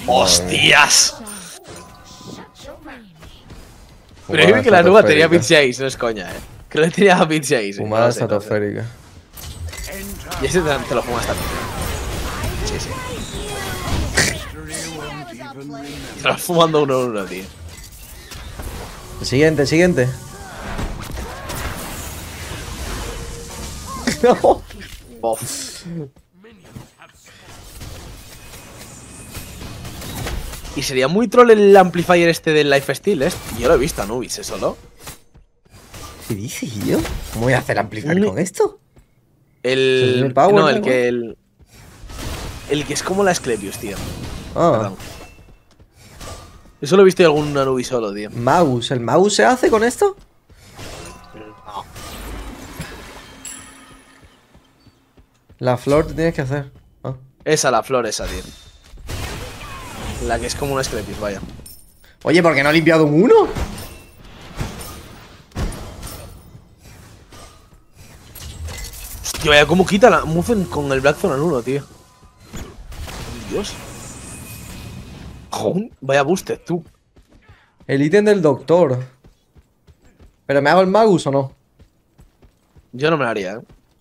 ¡Hostias! Pero dime que la nuba tenía bit 6, no es coña, Que lo tenía bit 6. Fumada estratosférica. Y ese te lo fumas también. Sí, sí. Te lo vas fumando uno a uno, tío. Siguiente, siguiente. No. Bof. Y sería muy troll el amplifier este del lifesteal, Yo lo he visto a Nubis, eso, ¿no? ¿Qué dices, tío? ¿Cómo voy a hacer amplifier con esto? El power, no, el que es como la Asclepius, tío. Ah. Perdón. Eso lo he visto en algún Anubis solo, tío. Mouse. ¿El mouse se hace con esto? No. La flor te tienes que hacer. Ah. Esa, la flor esa, tío. La que es como una Asclepius, vaya. Oye, ¿por qué no ha limpiado un 1? Hostia, vaya, cómo quita la Muffen con el Blackthorn al 1, tío. Dios. Joder, vaya boosted, tú. El ítem del doctor. ¿Pero me hago el Magus o no? Yo no me lo haría,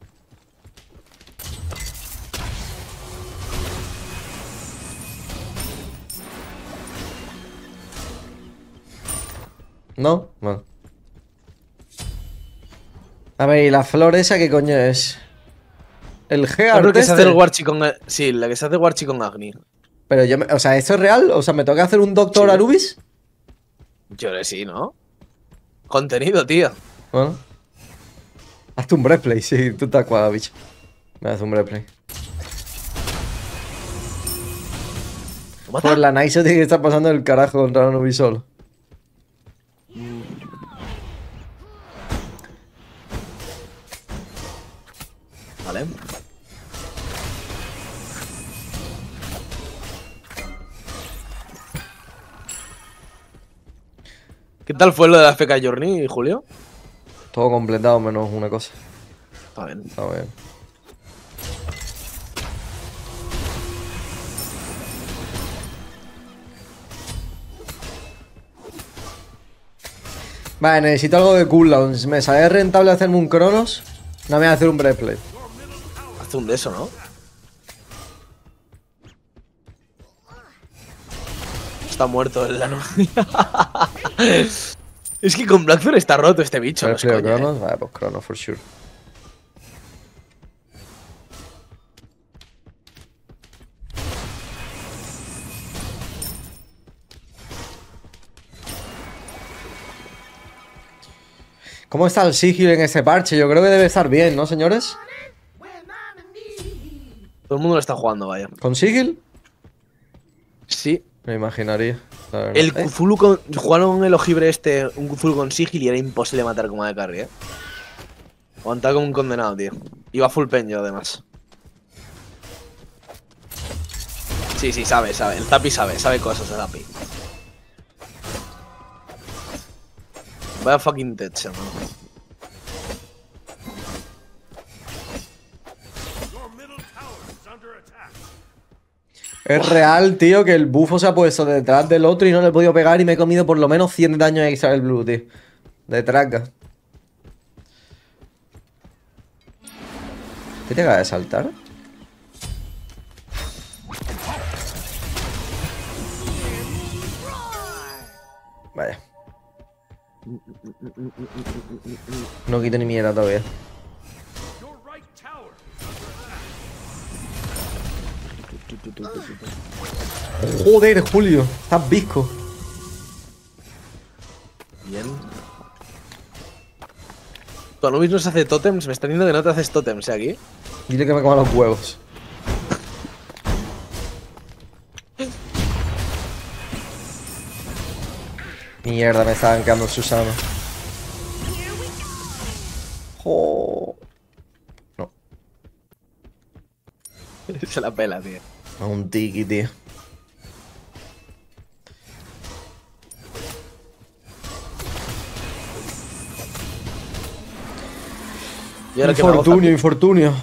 ¿No? Bueno. A ver, ¿y la flor esa qué coño es? El Yo Gear creo que se hace este. el Warchi con... Sí, la que se hace Warchi con Agni. Pero yo, o sea, ¿esto es real? O sea, ¿me toca hacer un doctor Sí. Anubis? Yo creo que sí, ¿no? Contenido, tío. Bueno. Hazte un breastplate, sí, tú estás cuadrado, bicho. Me hace un breastplate. Pues la Nice tiene que estar pasando el carajo contra Anubis solo. Vale. ¿Qué tal fue lo de la FK Journey, Julio? Todo completado menos una cosa. Está bien. Está bien. Vale, necesito algo de cooldowns. ¿Me sale rentable hacerme un Cronos? No me voy a hacer un breastplate. Hace un de eso, ¿no? Está muerto el ano. Es que con Blackthorn está roto este bicho, no es ¿Breastplate o coña, Cronos? Vale, pues Cronos, for sure. ¿Cómo está el sigil en ese parche? Yo creo que debe estar bien, ¿no, señores? Todo el mundo lo está jugando, vaya. ¿Con sigil? Sí. Me imaginaría. El Cthulhu con... Jugaron el ojibre este, un Cthulhu con sigil y era imposible matar como de carry, Aguantaba como un condenado, tío. Iba full pen yo, además. Sí, sí, sabe. El Zapi sabe cosas de Zapi. Vaya fucking techo, ¿no? Es real, tío, que el bufo se ha puesto detrás del otro y no le he podido pegar y me he comido por lo menos 100 de daño extra del blue, tío. De traca. ¿Qué te acaba de saltar? Vaya. No quito ni mierda todavía. Joder, Julio. Estás visco. Bien. Tu Anubis no se hace tótems. Me está diciendo que no te haces tótems, aquí. Dile que me coma los huevos. Mierda, me estaban quedando Susana. Jo. No. Se la pela, tío. A un tiki, tío. Y ahora Infortunio, infortunio.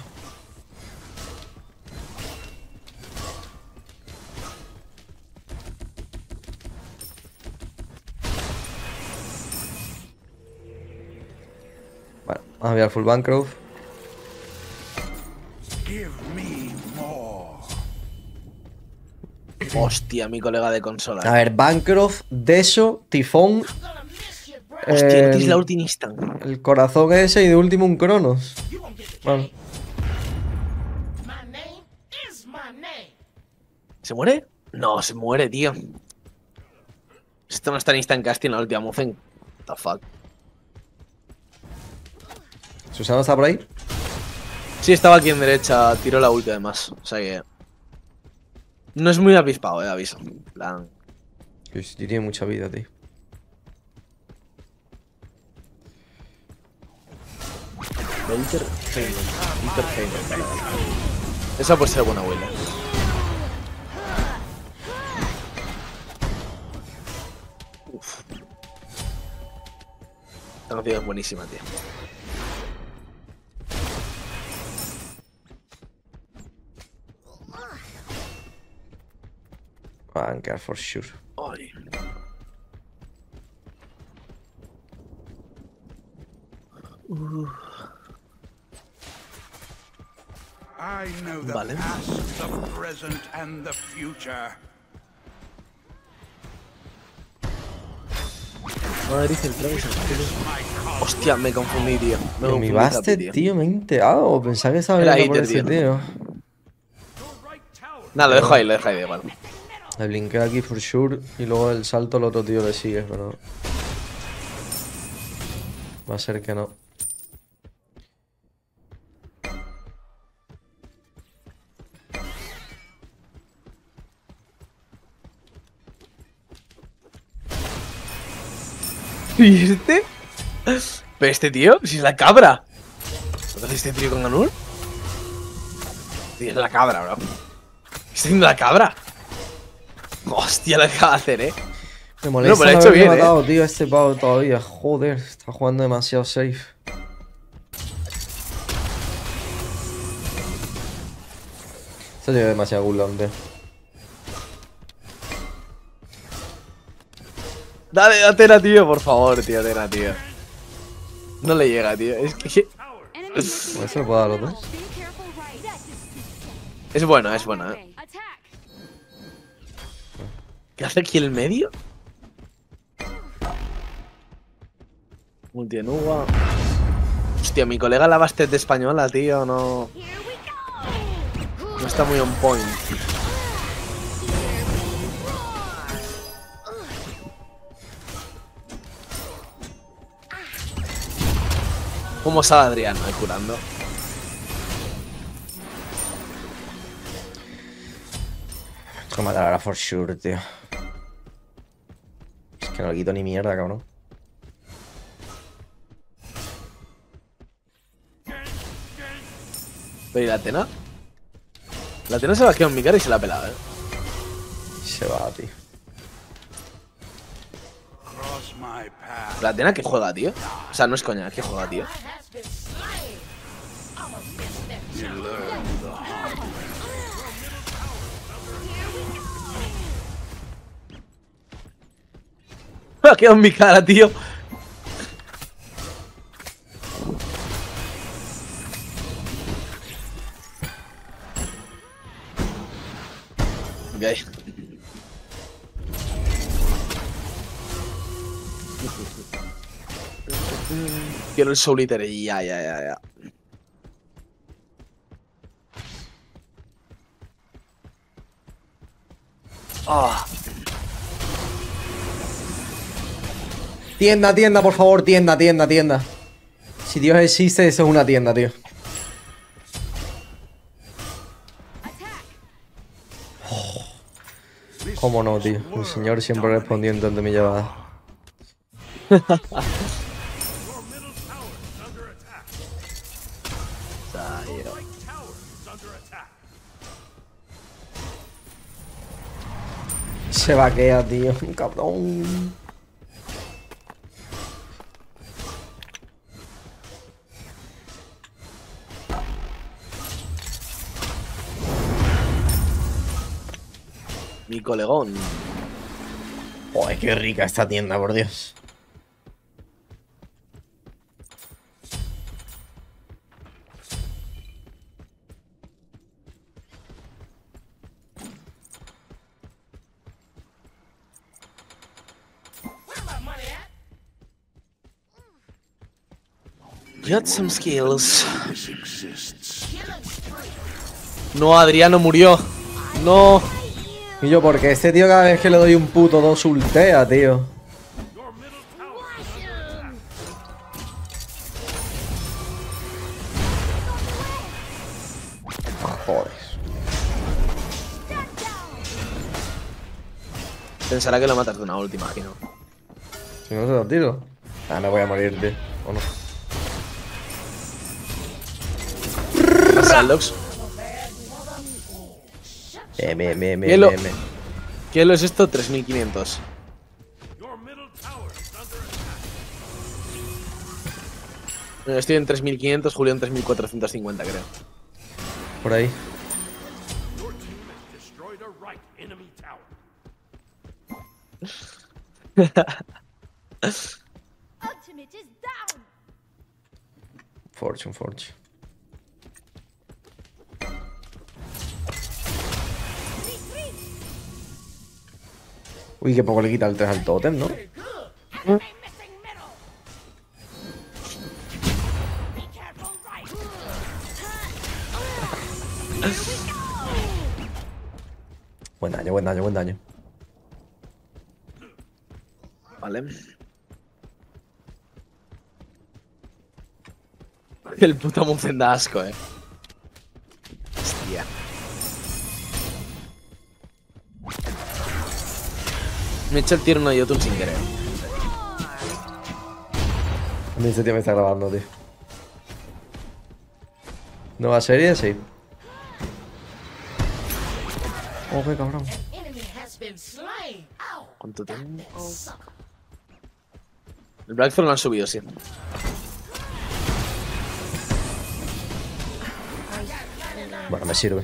a ver full Bancroft. Hostia, mi colega de consola. A ver, Bancroft, Deso, Tifón. Hostia, no tienes la ulti instant. El corazón ese y de último un Cronos. Vale. ¿Se muere? No, se muere, tío. Esto no está en instant casting en la última Mufen. What the fuck. ¿Susano está por ahí? Sí, estaba aquí en derecha, tiró la ulti además. O sea que... No es muy avispado, aviso. En plan... Pues tiene mucha vida, tío. Interfeynman. Esa puede ser buena huella. Uf. Esta canción es buenísima, tío. Bancar for sure. Ay. I know the Vale. past, the present, and the future. Madrid central y San Pedro. Hostia, me confundí, tío. Me Mi confundí, Bastet, Zapi, tío, me he enterado. Pensaba que estaba Era viendo por Iter, ese tío. Nada, lo dejo ahí, de igual. Le blinkeo aquí for sure. Y luego el salto al otro tío le sigue, pero... Va a ser que no. ¿Y este? Pero este tío, si es la cabra. ¿Qué hace este tío con Anul? Tío, es la cabra, bro. ¿Qué está haciendo la cabra? Hostia, lo acaba de hacer, Me molesta pero ha no hecho haberme bien, matado, tío, a este pavo todavía. Joder, está jugando demasiado safe. Esto lleva demasiado cooldown, tío. Dale, Atena, tío, por favor, tío, Atena, tío. No le llega, tío. Es que... Bueno, ¿se lo puedo dar a los dos? Es bueno, ¿Qué hace aquí el medio? Multienúa. Hostia, mi colega la Bastet de española, tío, no... No está muy on point. ¿Cómo sale Adriano curando? Tengo que matar ahora for sure, tío. Es que no le quito ni mierda, cabrón. Pero ¿y la Atena? La Atena se va a quedar en mi cara y se la ha pelado, Se va, tío. Cross my path. La Atena que juega, tío. O sea, no es coña, que juega, tío. You learn the hard way. Se ha quedado en mi cara, tío. Ok. Quiero el Soul Eater y ya. Ah, Tienda, tienda, por favor, tienda. Si Dios existe, eso es una tienda, tío. ¿Cómo no, tío? El señor siempre respondiendo ante mi llamada. Se vaquea, tío. Cabrón. mi colegón. Joder, qué rica esta tienda, por Dios. Got some skills. No, Adriano murió. No. Y yo, porque este tío cada vez que le doy un puto 2 ultea, tío. Joder. Pensará que lo matas de una ulti, imagino. Si no se lo tiro. Ah, me voy a morir, tío. ¿O no? Saldox. Me. ¿Qué lo es esto? 3500. Estoy en 3500, Julio en 3450, creo. Por ahí. Ultimate is down. Fortune. Uy, que poco le quita el 3 al tótem, ¿no? Enemy missing middle. Be careful, right. Buen daño. Vale. El puto Muzen da asco, Hostia. Me he hecho el tiro en YouTube sin querer. A mí ese tío me está grabando, tío. Nueva serie, sí. Oh, qué cabrón. Enemy has been slain. Ow. ¿Cuánto tiempo? El Blackthorn lo han subido, sí. Bueno, me sirve.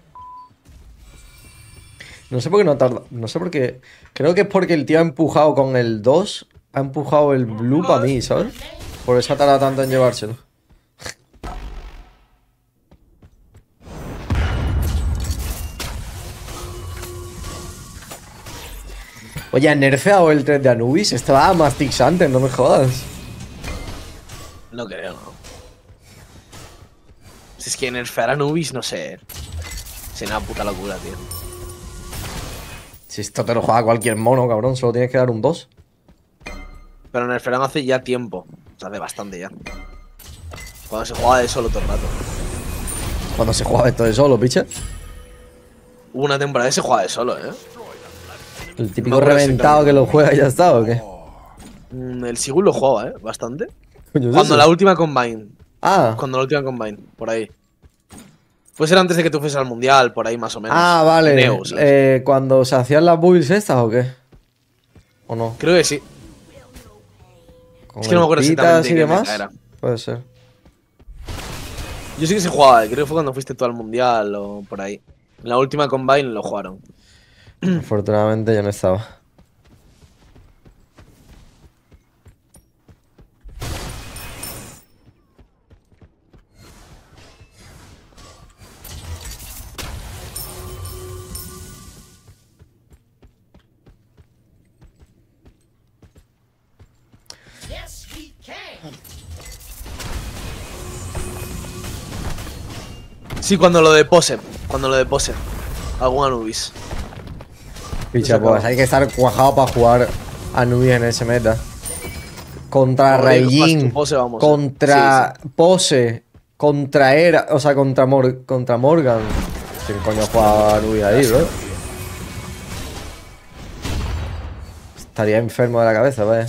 No sé por qué no tarda. No sé por qué. Creo que es porque el tío ha empujado con el 2. Ha empujado el blue para mí, ¿sabes? Por eso ha tardado tanto en llevárselo. Oye, ¿han nerfeado el 3 de Anubis? Estaba más tixante, no me jodas. No creo, no. Si es que nerfear a Nubis, no sé. Sería una puta locura, tío. Si esto te lo juega cualquier mono, cabrón, solo tienes que dar un 2. Pero nerfearon hace ya tiempo. O sea, hace bastante ya. Cuando se jugaba de solo todo el rato. Cuando se juega esto de solo, picha. Hubo una temporada que se jugaba de solo, El típico No, pero reventado sí, que lo juega y ya está, ¿o qué? El Sigurd lo jugaba, bastante. Coño, ¿es Cuando eso? la última Combine. Ah, Cuando la última Combine, por ahí. Pues era antes de que tú fueses al Mundial, por ahí más o menos. vale. Neo, ¿sabes? Cuando se hacían las builds estas, ¿o qué? ¿O no? Creo que sí. Con Es que no me acuerdo el exactamente Pitas y qué demás. meta era. Puede ser. Yo sí que se jugaba, creo que fue cuando fuiste tú al Mundial o por ahí. En la última Combine lo jugaron. Afortunadamente yo no estaba. Yes, we can. Sí, cuando lo de pose. Cuando lo de pose. Algún Anubis. Picha, Se pues acabó. hay que estar cuajado para jugar Anubis en ese meta. Contra Como digo, Raijin, más tu pose, vamos, contra Pose, contra Era, o sea, contra Morgan. ¿Quién coño juega Anubis ahí, bro? Estaría enfermo de la cabeza, vaya.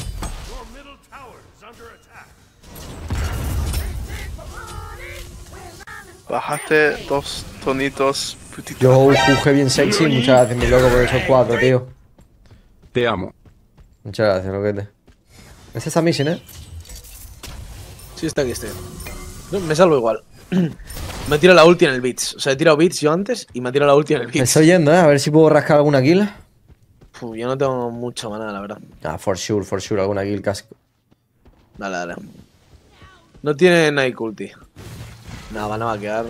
Bajaste 2 tonitos, putito. Yo juzgué bien sexy, muchas gracias, mi loco, por esos 4, tío. Te amo. Muchas gracias, loquete. Ese es Amisin, ¿eh? Sí, está aquí este. No, me salvo igual. Me tiro la ulti en el Beats. O sea, he tirado Beats yo antes y me tiro la ulti en el Me Beats. estoy yendo, ¿eh? A ver si puedo rascar alguna kill. Yo no tengo mucho maná, la verdad. Ah, for sure, alguna kill casco. Dale, dale. No tiene Night ulti. Nada, van a vaquear.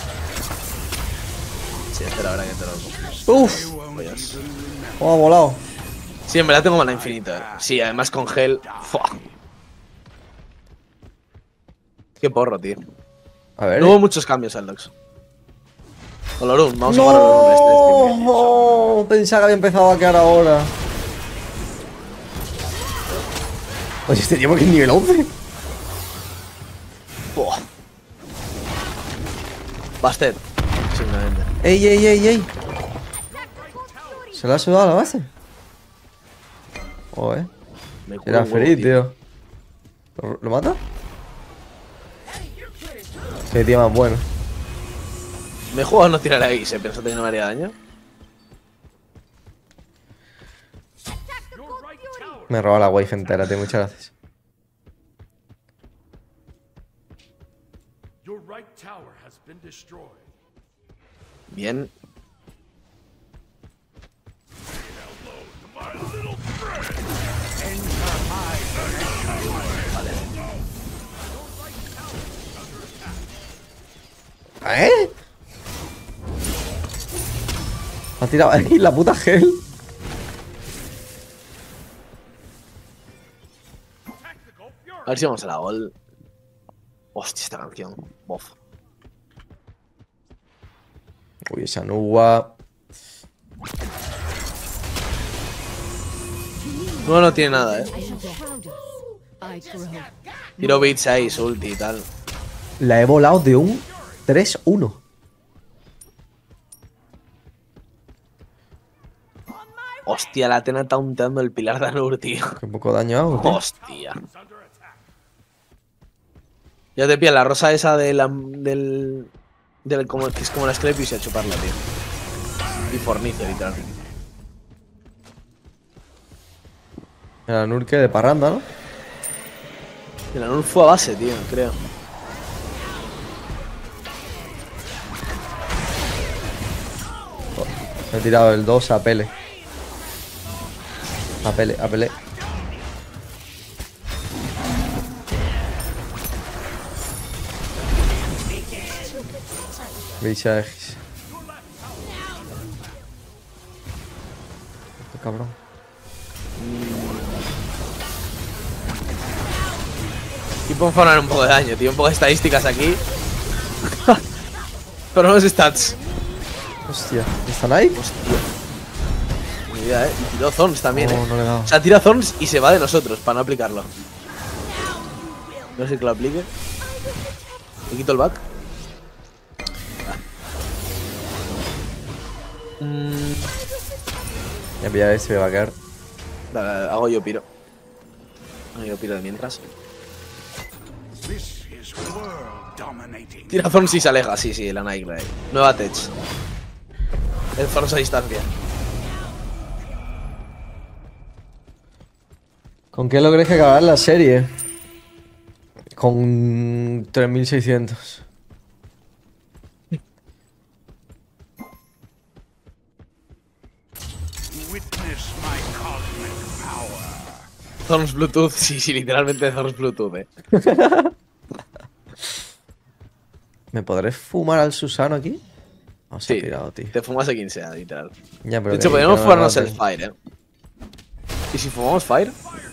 Sí, este la verdad que te lo... Uf, cómo ha volado. Sí, en verdad tengo maná infinito, Sí, además con gel. ¡Fua! Qué porro, tío. A ver. No hubo muchos cambios, Aldox. Olorun, vamos a jugar a Olorun este stream. No, pensaba que había empezado a quedar ahora. Oye, este tío, ¿por qué es nivel 11? Buah. Bastet. Simplemente. ¡Ey, ey, ey, ey! ¿Se le ha sudado la base? Joder. Me culo Era un huevo, feliz, tío. ¿Lo mata? Qué tío más bueno. Me he jugado a no tirar ahí, se pensó que no me haría daño. Me he robado la wife entera, tío. Muchas gracias. Your right tower has been destroyed. Bien. ¿Eh? Ha tirado ahí la puta gel. A ver si vamos a la gol. Hostia, esta canción. Bof. Uy, esa Nuwa. No, no tiene nada, Around us, I grow. Tiro bits ahí, su ulti y tal. La he volado de un 3-1. Hostia, la Atena taunteando el pilar de Anur, tío. Qué poco daño hago, tío. Hostia. Ya te pilla la rosa esa de la, del como, que es como la Scrapius y a chuparla, tío. Y fornice, literal. Era Nurke de parranda, ¿no? El Anur fue a base, tío, creo. Me he tirado el 2 a Pele. A Pele, a Pele. Veis a Egis. Qué cabrón. Y puedo poner un poco de daño, tío. Un poco de estadísticas aquí. Pero no es stats. Hostia, ¿están ahí? Hostia. Ni idea, y tiró Thorns también, No, no le he dado. O sea, tira Thorns y se va de nosotros para no aplicarlo. No sé que lo aplique. Le quito el back. Ya pilla ese, me va a quedar. Dale, dale, hago yo piro. Hago yo piro de mientras. This is world dominating. Tira Thorns y se aleja, sí, sí, la Nike Ray. Nueva Tech. El Thorns a distancia. ¿Con qué logres que acabar la serie? Con 3600. Witness my cosmic power. Thorns Bluetooth, sí, sí, literalmente Thorns Bluetooth, ¿Me podré fumar al Susano aquí? No se ha Sí, tirado, tío. te fumas a quien sea, literal. Ya, pero De hecho, que podríamos no me fumarnos el maten. Fire, ¿Y si fumamos Fire?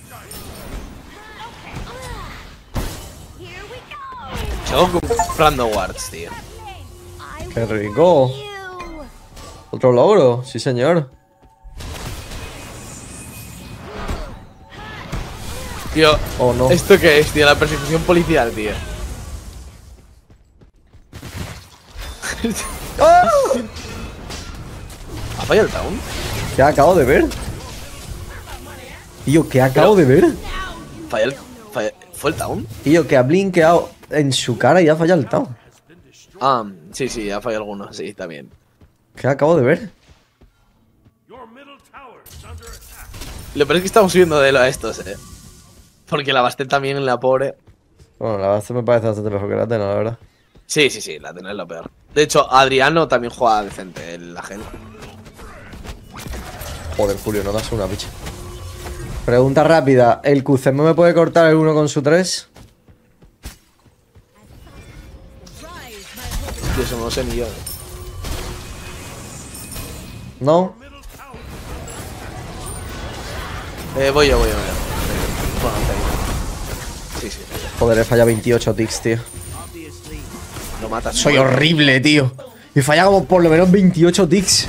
Here we go. Sigo comprando wards, tío. ¡Qué rico! You. Otro logro, sí señor. Tío, Oh, no. ¿esto qué es, tío? La persecución policial, tío. ¿Ha fallado el down? ¿Qué acabo de ver? Tío, ¿qué acabo de ver? ¿Fue el down? Tío, que ha blinkeado en su cara y ha fallado el town. Ah, sí, sí, ha fallado alguno, sí, está bien. ¿Qué acabo de ver? Your middle tower is under attack. Lo peor es que estamos subiendo de lo a estos, Porque la Bastet también, la pobre. Bueno, la base me parece bastante mejor que la Atena, la verdad. Sí, sí, sí, la Atena es lo peor. De hecho, Adriano también juega decente, la Gel. Joder, Julio, no das una picha. Pregunta rápida. ¿El QCM me puede cortar el 1 con su 3? Y eso no lo sé ni yo. ¿No? Voy yo. Bueno, está bien. Sí, sí. Joder, he fallado 28 ticks, tío. Lo matas. Soy horrible, tío. Y falla como por lo menos 28 ticks.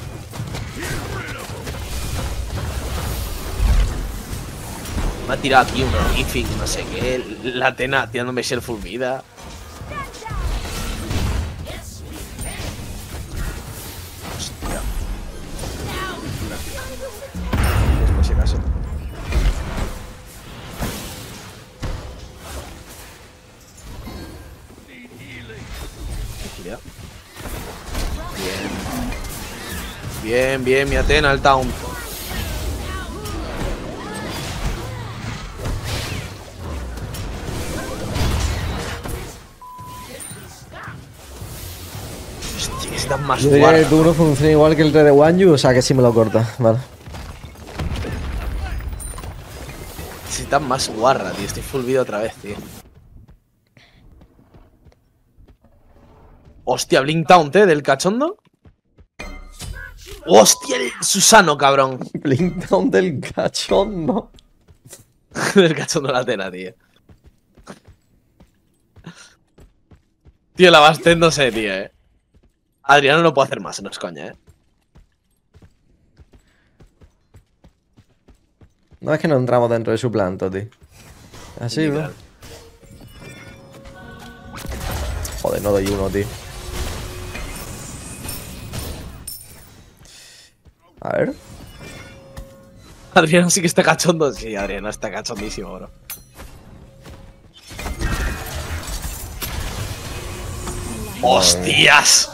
Me ha tirado aquí un horrific, no sé qué. La Atena tirándome shell full vida. Hostia. Por si acaso. Mira. Bien. Bien, mi Atena al town. Hostia, está más Yo diría que guarra. el turno funciona igual que el rey de Wanyu, o sea que sí me lo corta. Vale. Está más guarra, tío. Estoy full vida otra vez, tío. Hostia, Blink Taunt, del cachondo. Hostia, el Susano, cabrón. Blink down del cachondo. Del cachondo de la Atena, tío. Tío, la Bastet no sé, tío, Adriano no puede hacer más, no es coña, No es que no entramos dentro de su planto, tío. Así, bro. Literal. Joder, no doy uno, tío. A ver. Adriano sí que está cachondo. Sí, Adriano está cachondísimo, bro. ¡Hostias!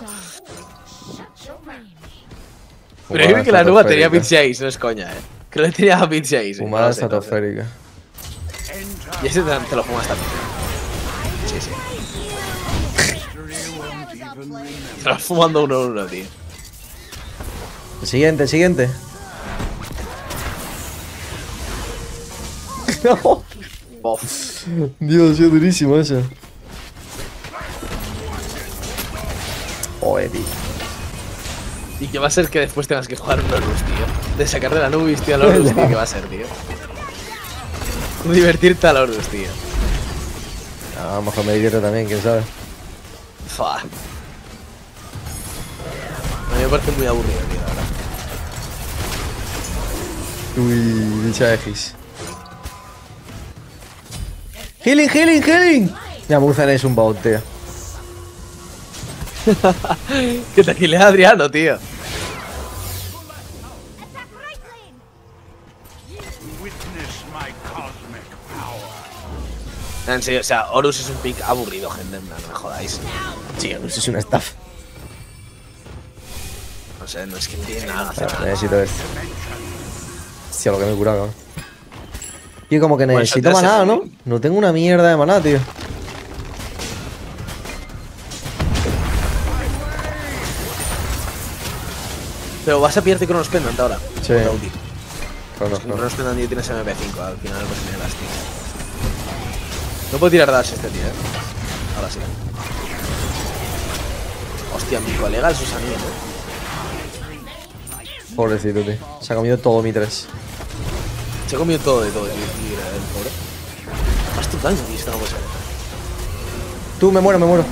Pero dime que la nuba tenía bit 6, no es coña, Creo que tenía bit 6. Fumada estratosférica. Y ese te lo fumas también. Sí, sí. Te lo vas fumando uno a uno, tío. El siguiente, el siguiente. Bof. Dios, es durísimo eso. Joder, tío. Y que va a ser que después tengas que jugar un Horus, tío. De sacarle la Nubis, tío, al Horus, tío. Que va a ser, tío. Divertirte al Horus, tío. A lo mejor me divierto también, quién sabe. Fua. A mí me parece muy aburrido, tío, la verdad. Uy, dicha X. Healing, healing, healing. Ya, Muzan es un bot, tío. Que te aquilea Adriano, tío. Witness my cosmic power. En serio, o sea, Horus es un pick aburrido, gente. No me jodáis. Sí, eso es una estafa. No sé, no es que no tiene nada que hacer. Necesito esto. Hostia, lo que me he curado, cabrón. Tío, como que Pues necesito entonces, maná, ¿no? No tengo una mierda de maná, tío. Pero vas a pillarte Cronos Pendant ahora. Sí. Con la ulti. Cronos, no. Cronos Pendant ya tienes MP5, al final pues tiene las tías. No puedo tirar dash este tío, Ahora sí. Hostia, mi colega el Susanito, Pobrecito, tío. Se ha comido todo mi 3. Se ha comido todo de todo, tío. Y el pobre. Más tu daño, tío, esto no puede ser. Tú, me muero, me muero.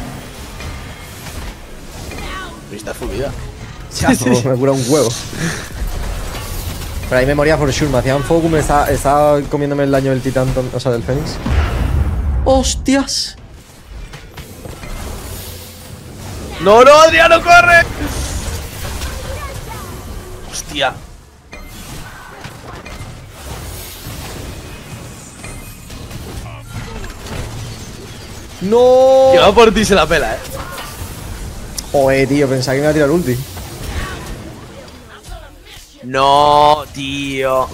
Pero está full vida. Me cura un huevo. Pero ahí me moría for sure. Me hacían focus, me estaba comiéndome el daño del titán, o sea, del fénix. ¡Hostias! ¡No, no, Adriano, corre! Hostia. ¡No! Que va por ti y se la pela, Joder, tío, pensaba que me iba a tirar ulti. No, tío.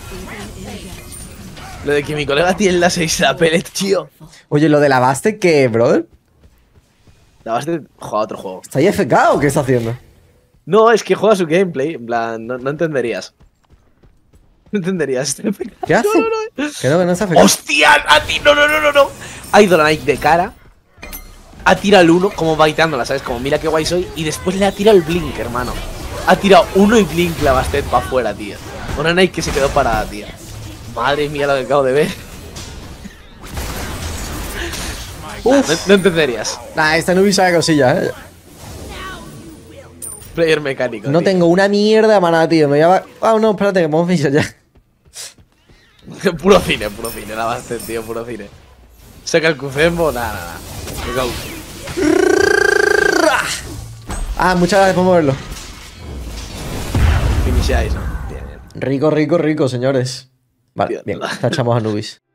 Lo de que mi colega tiene la 6 se la pele, tío. Oye, lo de la Baste, ¿qué, brother? La base juega otro juego. ¿Está ahí FK o qué está haciendo? No, es que juega su gameplay. En plan, no entenderías. No entenderías. ¿Qué hace? Que no está FK. ¡Hostia! A ti, no. Ha ido la Nike de cara. Ha tirado el 1 como baitándola, ¿sabes? Como mira qué guay soy. Y después le ha tirado el Blink, hermano. Ha tirado 1 y Blink la Bastet para afuera, tío. Una Nike que se quedó parada, tío. Madre mía lo que acabo de ver. No entenderías. Nah, esta Nubis sabe cosillas, Player mecánico. No tío. tengo una mierda de maná, tío. Me llama. Ah, no, espérate, que podemos finir ya. Puro cine, la base, tío, puro cine. Saca el Cufembo, nada. Go. Ah, muchas gracias por moverlo. Finisháis, ¿no? Bien, bien. Rico, rico, rico, señores. Vale, Tío, bien. no. Tachamos a Nubis.